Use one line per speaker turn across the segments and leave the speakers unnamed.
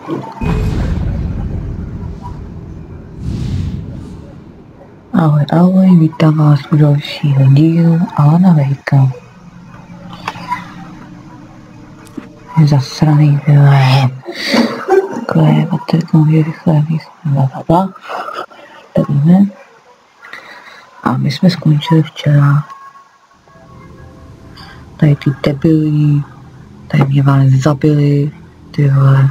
Ahoj, ahoj, vítám vás u dalšího dílu Alana Wakea. Je zasraný, vyle. Takhle, baterkou je rychle, blablabla. Nevíme. A my jsme skončili včera. Tady ty debily, tady mě vás zabili, tyhle.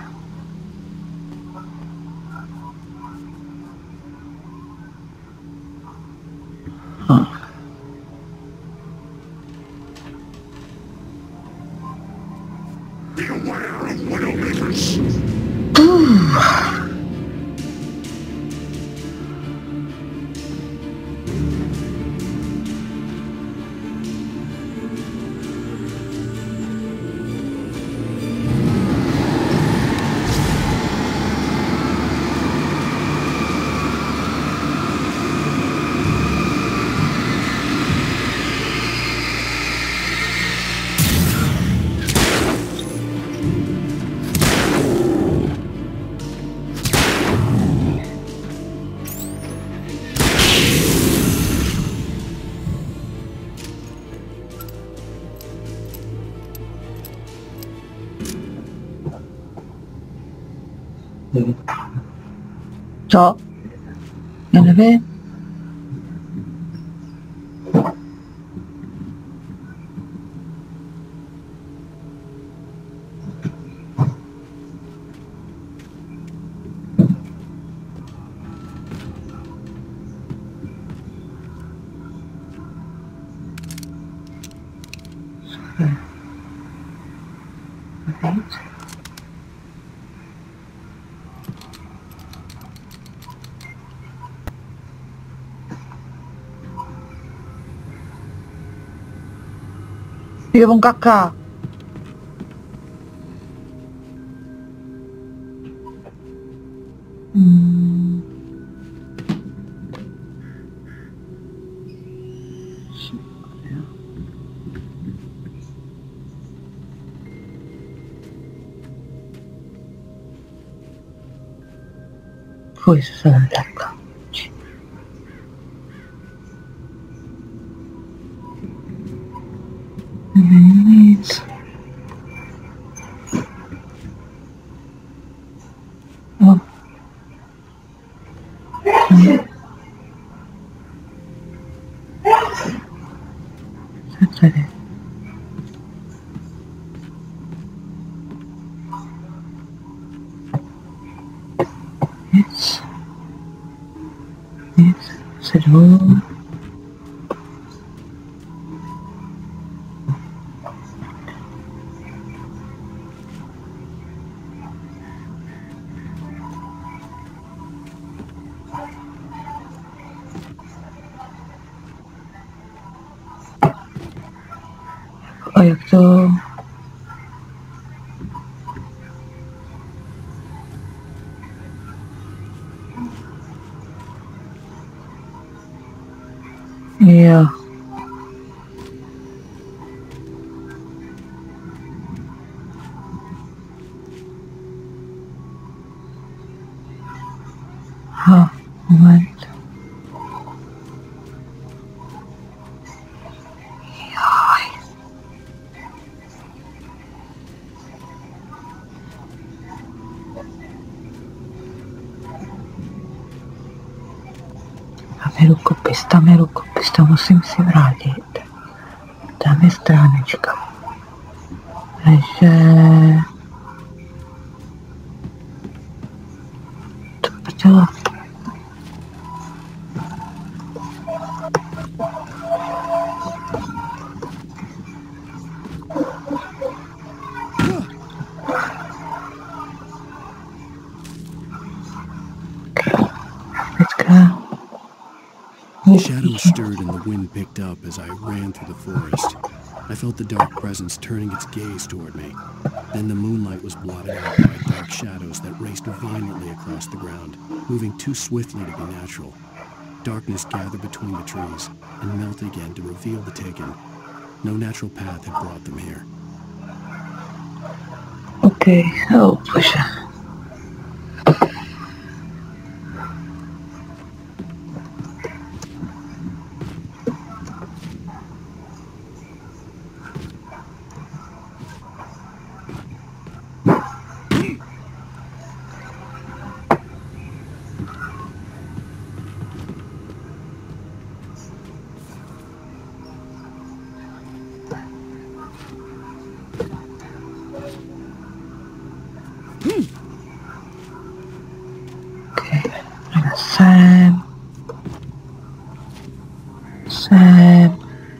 Co? Já nevím. Víc. Je von kaká. Fuj, se lekla. Nic. No. Co tady? Nic. Nic. Se dvou. A jak to? Jo. Ha, moment. Tam je rukopis, to musím si vrátit. Tam je stránečka. Takže... To prdela.
Shadows stirred and the wind picked up as I ran through the forest. I felt the dark presence turning its gaze toward me. Then the moonlight was blotted out by dark shadows that raced violently across the ground, moving too swiftly to be natural. Darkness gathered between the trees and melted again to reveal the Taken. No natural path had brought them here.
Okay, oh bože. Okay, Sam. Sam.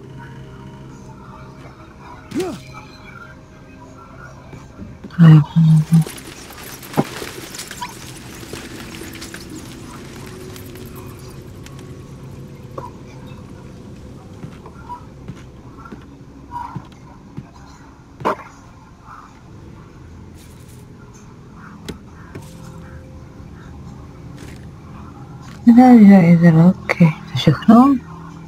Je to OK. To všechno?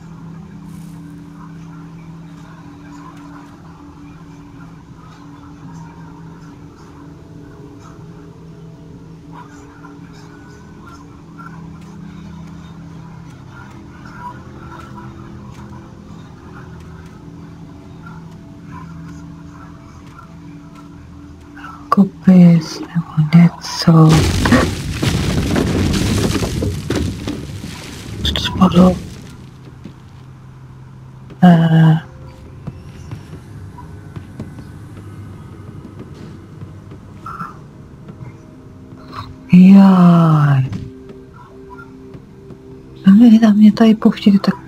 Kopis nebo něco. Co to spadlo? Jaj. Na mě tady pouštěli tak...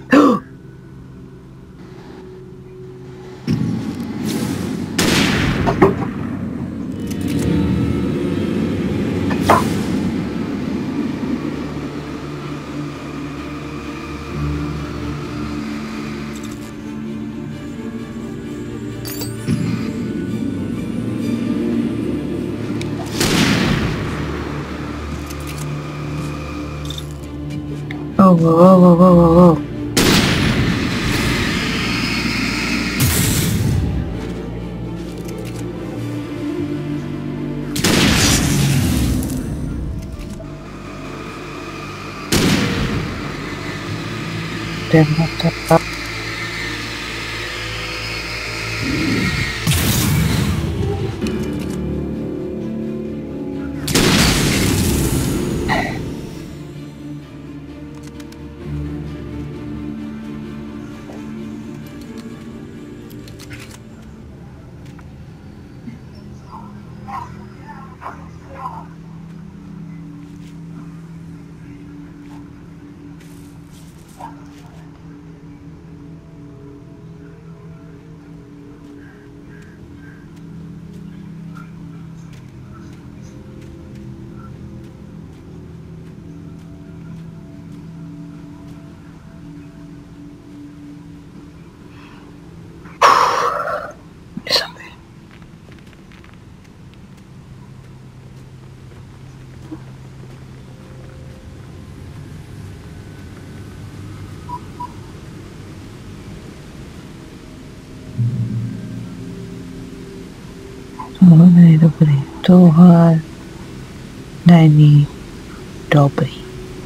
Oh. Tohle je dobrý, tohle není dobrý.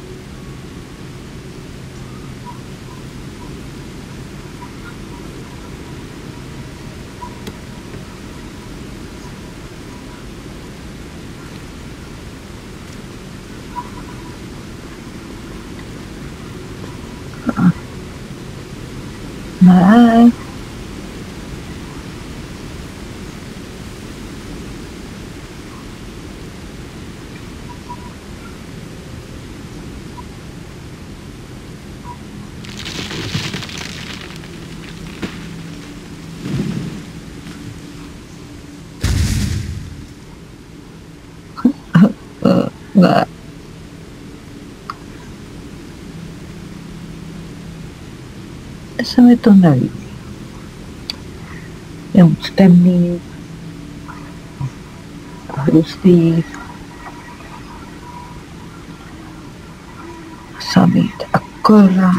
Ne. Ne. Se mi to nelíbí. Je moc temný, hrustý, samý akorát.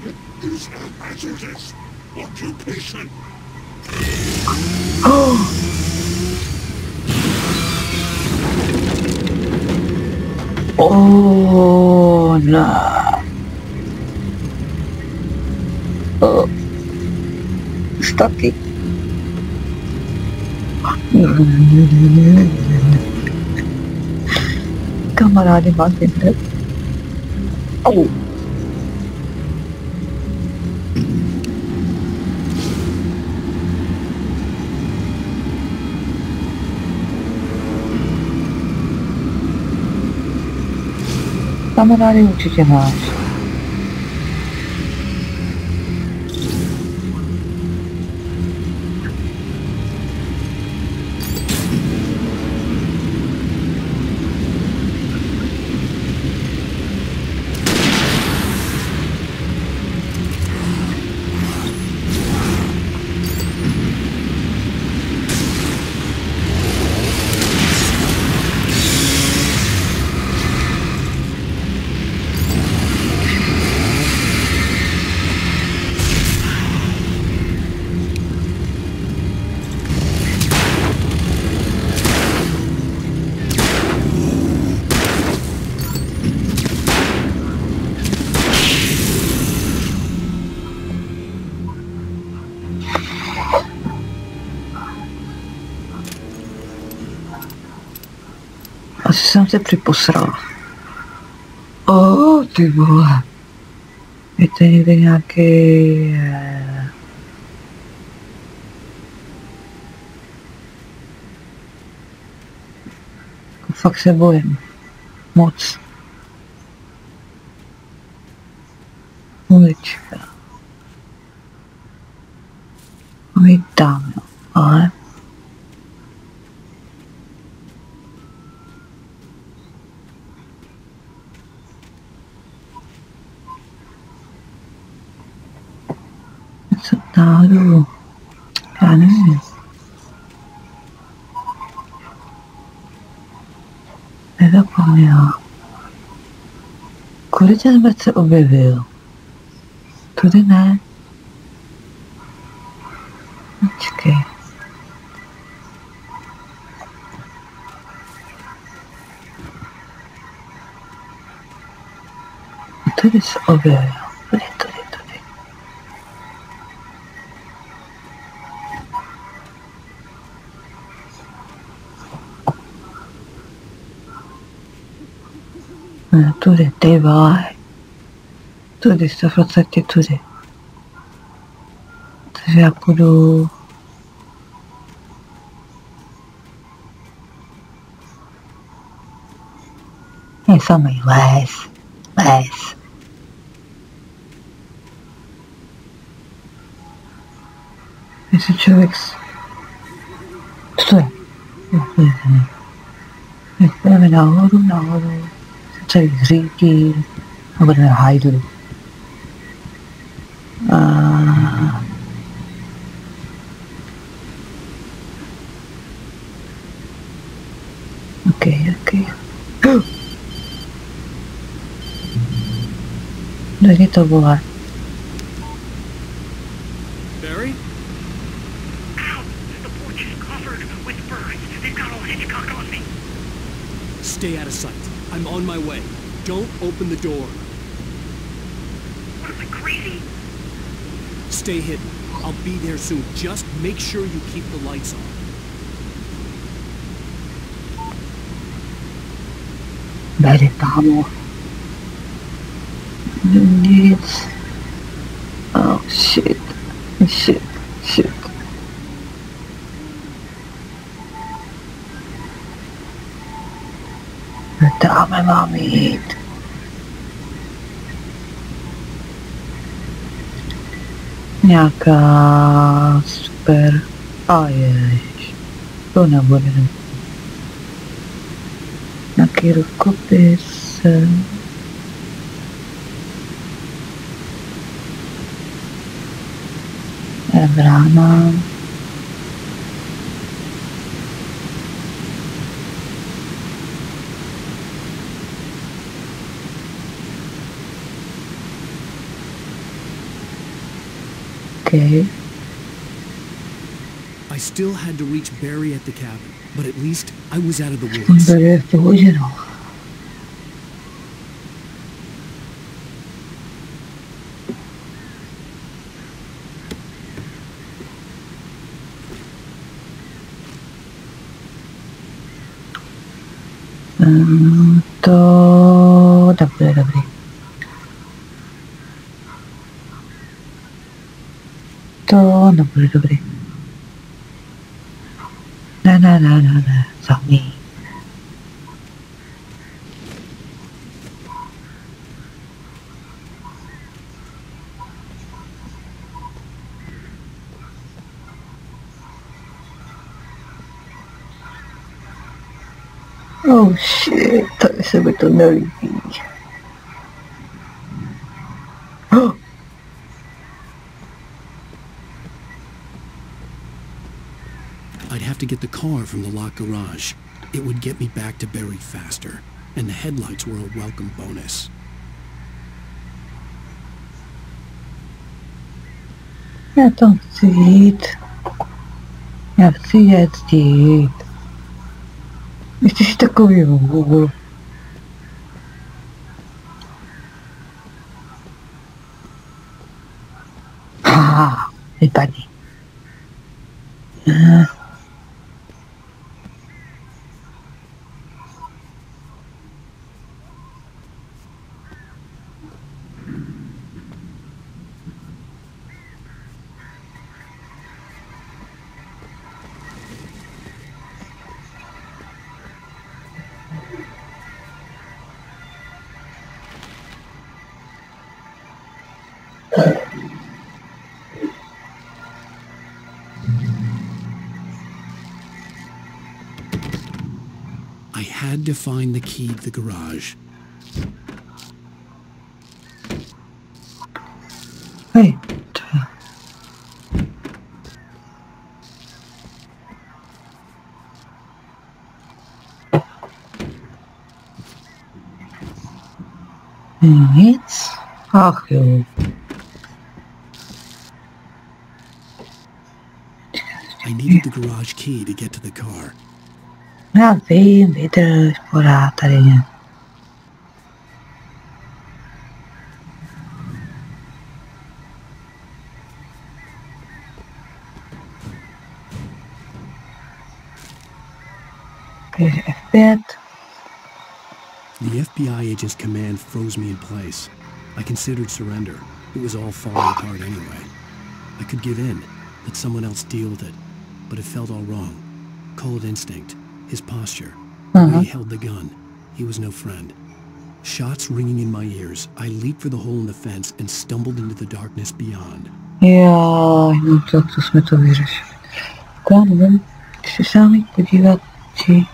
Oh, no. Oh. Taky. Kamarády, máte hned. Oh. Kamarády určitě máš. Asi jsem se připosral. Ty vole. Je to někde nějaký... Fakt se bojím. Moc. Ulička. My tam, no. Ale... Co náhodou? Já nevím. Nezapomněla. Kudy ten zmrt se objevil? Tudy ne. Počkej. Tudy se objevil. Tudy. Tudy, ty vole. Tudy, 100% tudy. Takže já půjdu... Je samý les. Jestli člověk... Co to je? Jdeme nahoru. Celý řídí a budeme hajdu. Ok. Dojde to vole.
Barry?
Ow! The porch is covered with birds. They've got all Hitchcock on me.
Stay out of sight. I'm on my way. Don't open the door.
What am I, crazy?
Stay hidden. I'll be there soon. Just make sure you keep the lights on.
Tady támo. Nic. Oh shit. Dáme mám jít. Nějaká super. Ježiš. To nebude. Nějaký rukopis. Brána. Okay.
I still had to reach Barry at the cabin, but at least I was out of the woods.
Tady je v pohodě, no. To dobrý. To nebude dobrý. Ne, za ní. Oh shit, tak se mi to nelíbí. Oh.
I'd have to get the car from the locked garage. It would get me back to Barry faster, and the headlights were a welcome bonus.
Ja tam chci jít. Já chci jezdit. Vy jsi takový vůl. Haha, vypadni.
I had to find the key to the garage.
Hej, nic? Ach jo.
I needed the garage key to get to the car.
Já vím, vydrž, pořád tady je. Takže F5.
The FBI agent's command froze me in place. I considered surrender. It was all falling apart anyway. I could give in, let someone else deal with it, but it felt all wrong. Cold instinct, his posture, the way he held the gun. He was no friend. Shots ringing in my ears, I leaped for the hole in the fence and stumbled into the darkness beyond.
Jaj, no tak to jsme to vyřešili. Já nevím, chci se sám jít podívat, či...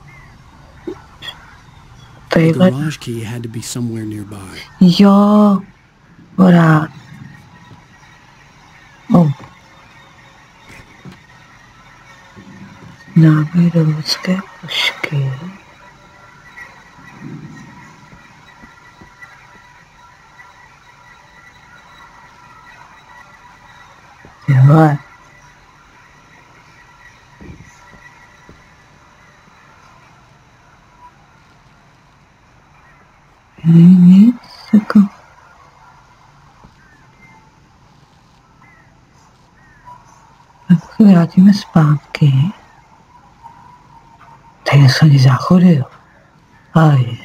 The garage key had to be somewhere nearby.
Jo, pořád. Oh. Náboj do lidské pušky. Tyhle. Nic, jako... Tak se vrátíme zpátky. Tady jsou ty záchody, jo. Aj.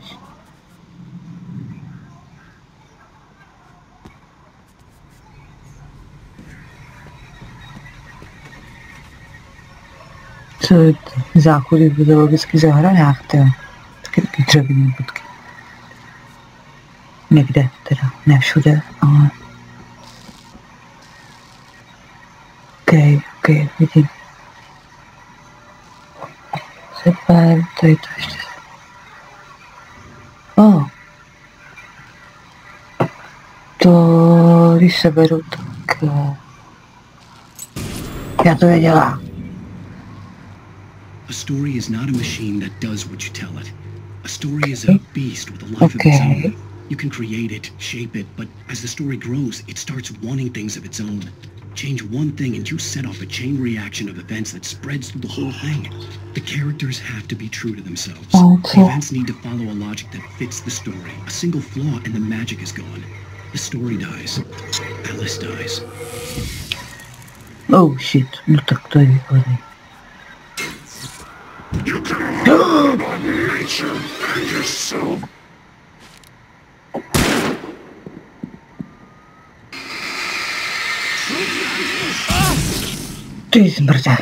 Co záchody byly logicky za hranách, teda. Taky dřevěné budky. Někde, teda, ne všude, ale... Ok, vidím. Super, tady to ještě... To, když se beru, tak... Já to věděla.
A story is not a machine that does what you tell it. A story is a beast with a life of its own. You can create it, shape it, but as the story grows, it starts wanting things of its own. Change one thing and you set off a chain reaction of events that spreads through the whole thing. The characters have to be true to themselves. The events need to follow a logic that fits the story. A single flaw and the magic is gone. The story dies. Alice dies.
Oh shit, no tak to je výborný.
You can learn about nature and yourself.
Ty zmrde.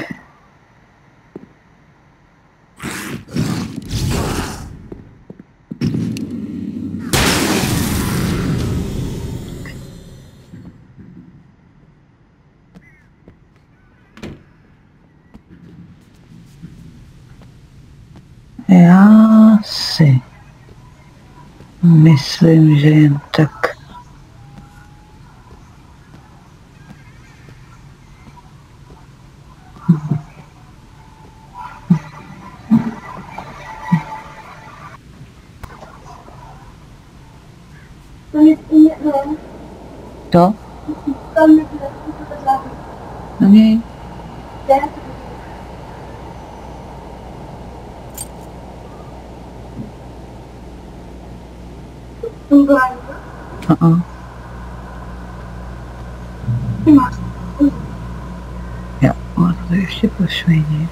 Já Já si myslím, že jen tak to? No nie. Ja, ono to ještě pošvejně.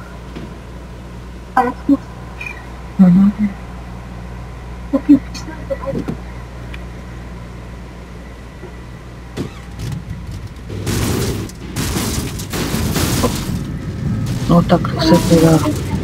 No tak se teda...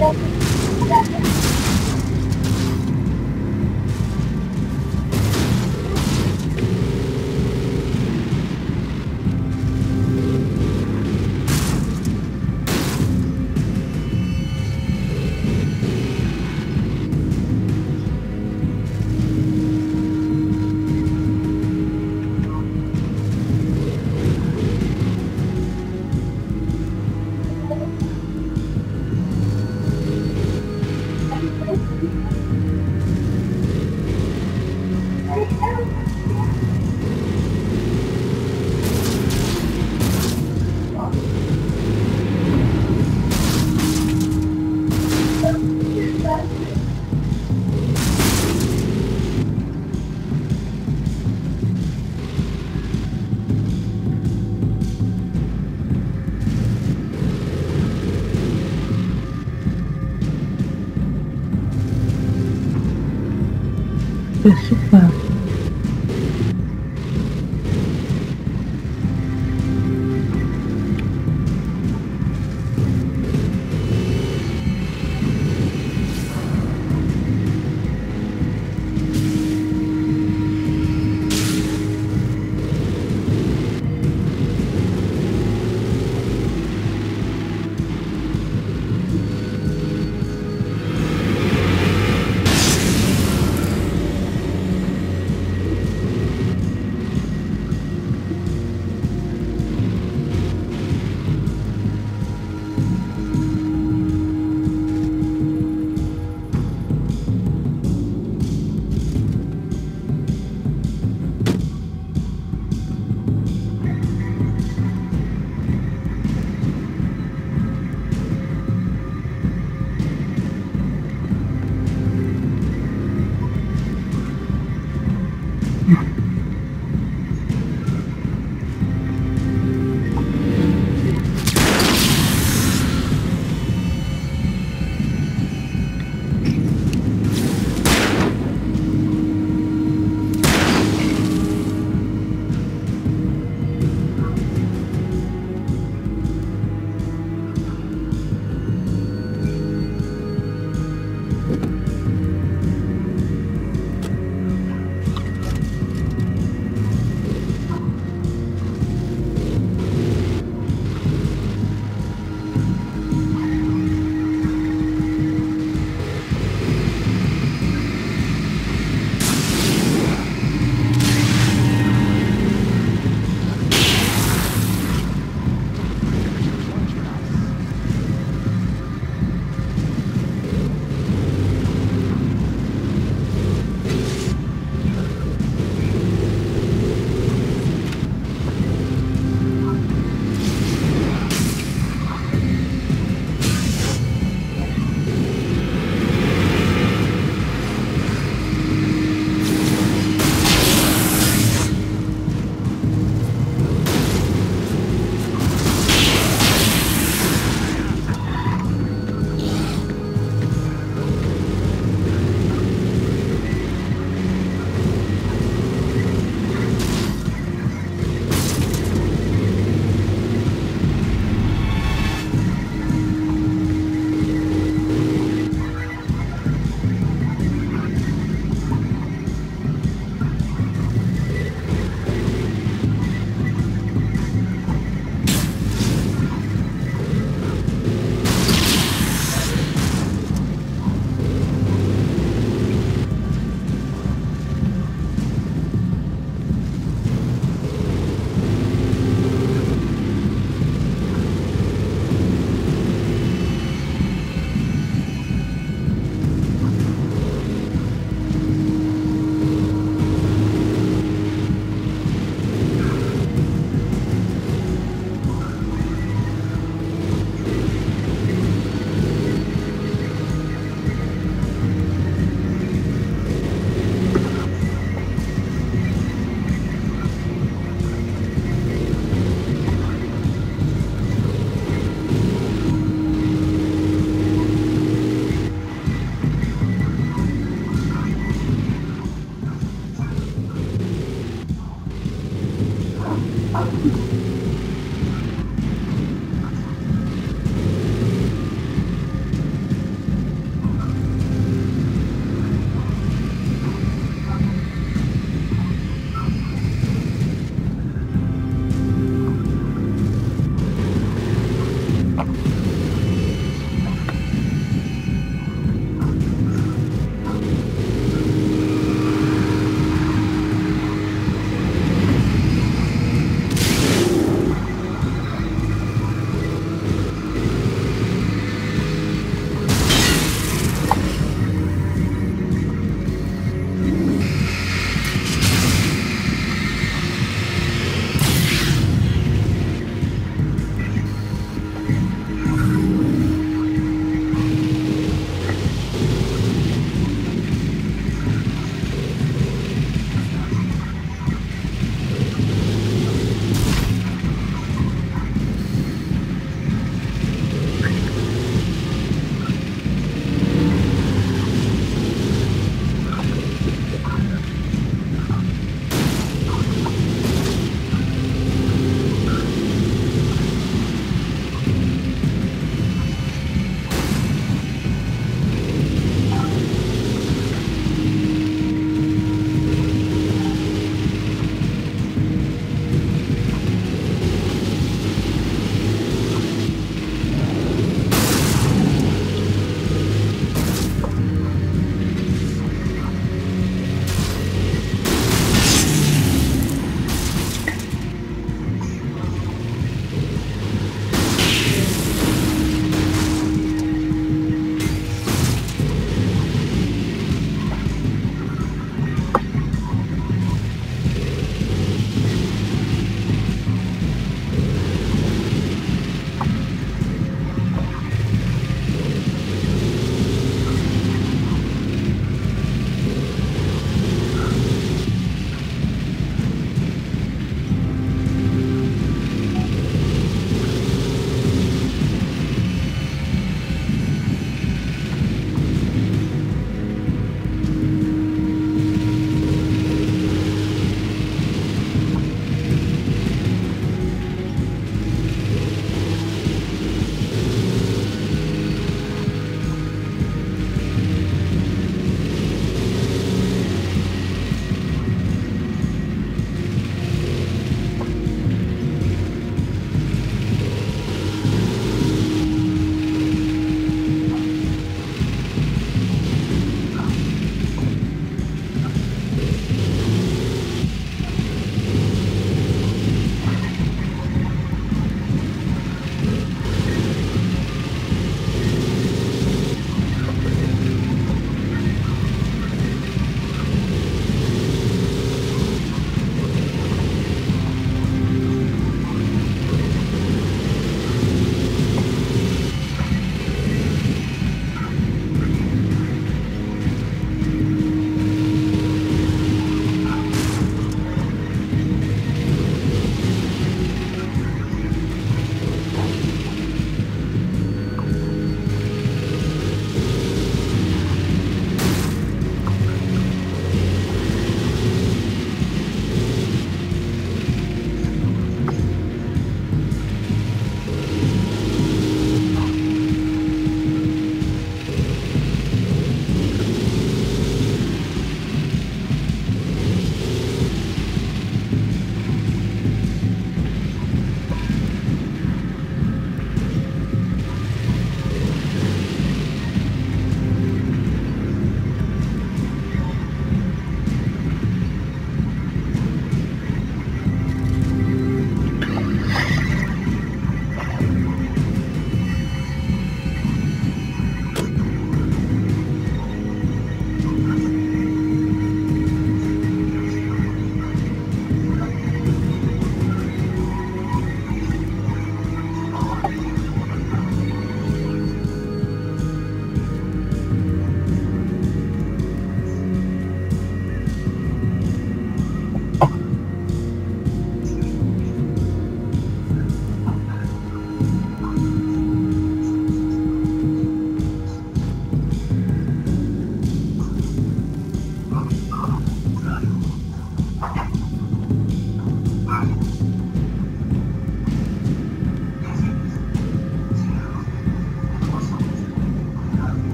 To je super.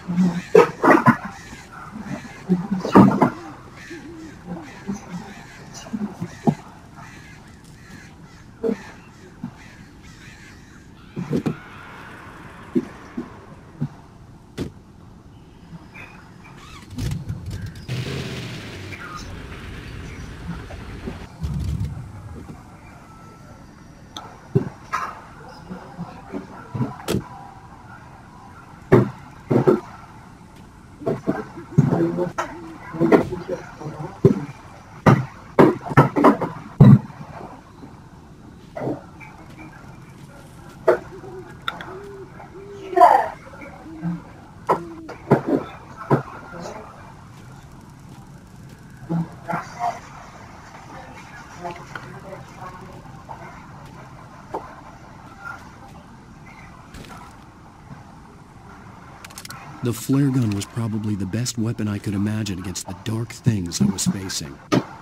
The flare gun was probably the best weapon I could imagine against the dark things I was facing.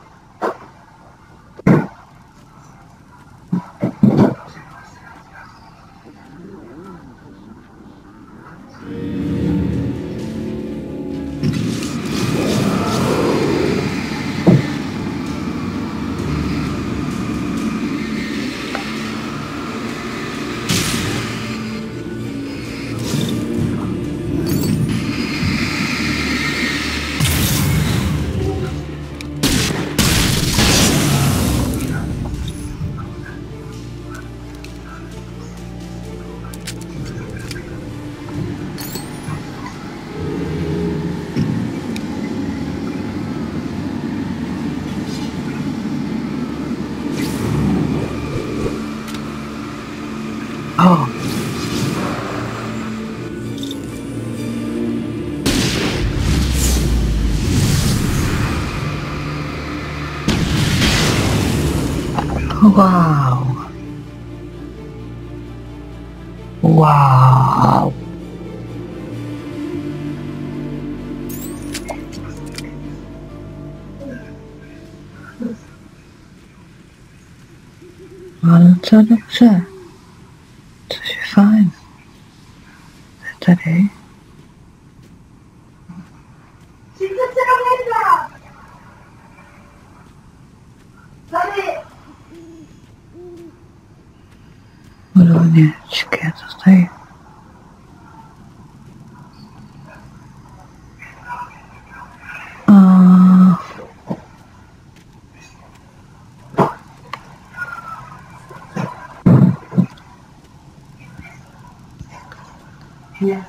Oh. Wow. Wow. Ale co dobře. Což je fajn. Je tady. Rovněčky, co tady?
Yeah.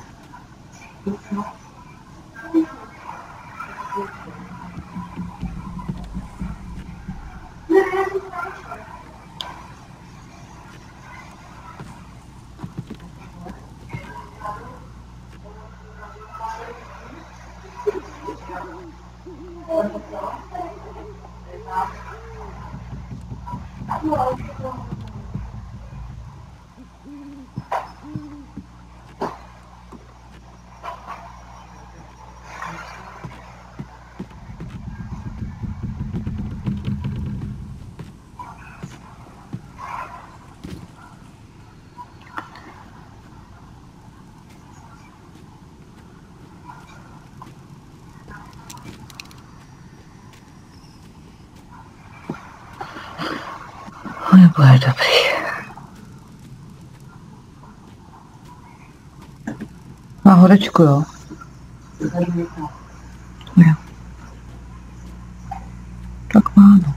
Nebude dobrý. Má horečku, jo? Jo. Tak má, no.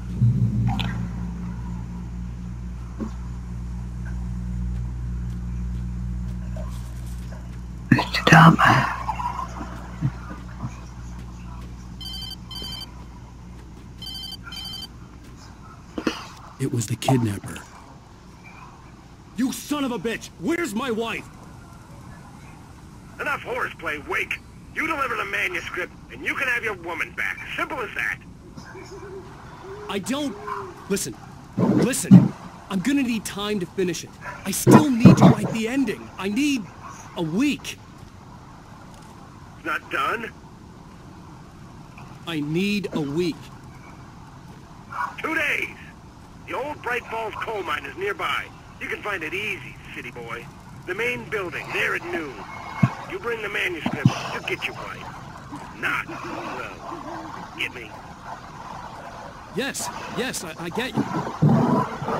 Ještě dáme.
It was the kidnapper. You son of a bitch! Where's my wife?
Enough horseplay, Wake. You deliver the manuscript, and you can have your woman back. Simple as that.
I don't... Listen. Listen. I'm gonna need time to finish it. I still need to write the ending. I need... a week.
It's not done?
I need a week.
2 days. The old Bright Falls coal mine is nearby. You can find it easy, city boy. The main building, there at noon. You bring the manuscript, you get your wife. Not, well, get me?
Yes, I get you.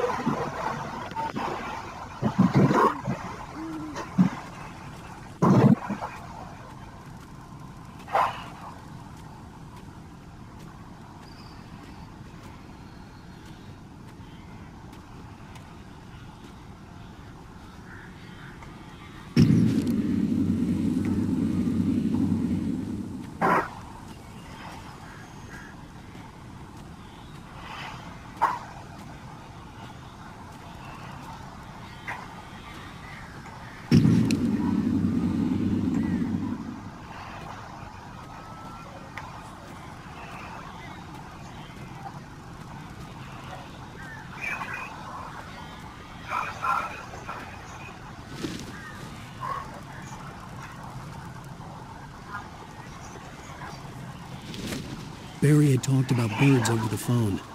Barry had talked about birds over the phone.